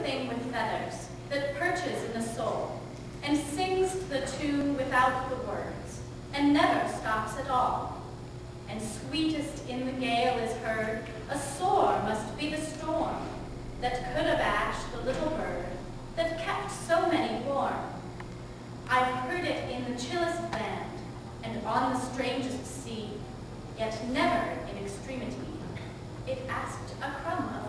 thing with feathers that perches in the soul, and sings the tune without the words, and never stops at all. And sweetest in the gale is heard, a soar must be the storm, that could abash the little bird, that kept so many warm. I've heard it in the chillest land, and on the strangest sea, yet never in extremity. It asked a crumb